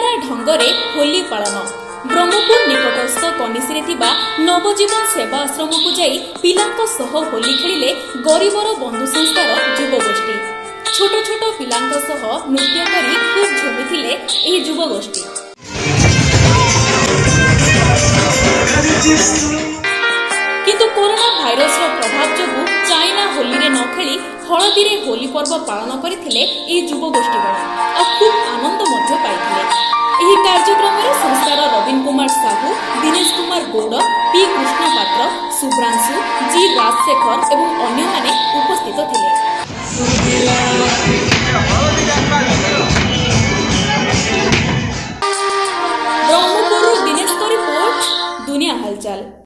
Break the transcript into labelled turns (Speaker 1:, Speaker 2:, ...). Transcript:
Speaker 1: निराला ढंगरे होली पालन ब्रह्मपुर निकटस्थ कनिसी नवजीवन सेवा आश्रम को जाई पिलांको सह होली खेलिले गरीबर बंधु संस्थार युवगोष्ठी। छोट छोट पिलांको सह नृत्य करी खूब झुमिथिले एही युवगोष्ठी। किंतु कोरोना भाइरस प्रभाव जोगु चाइना होली रे न खेली हलदी रे होली पर्व पालन करथिले एही युवगोष्ठी आ खूब आनंद मध्य पाइथिले। एही कार्यक्रम रे संस्थार रवीन कुमार साहू, दिनेश कुमार गौड़, पी कृष्ण पात्र, सुब्रांशु, जी राजशेखर एवं अन्य माने उपस्थित थिले। ब्रह्मपुर दिनेश को रिपोर्ट दुनिया हालचाल।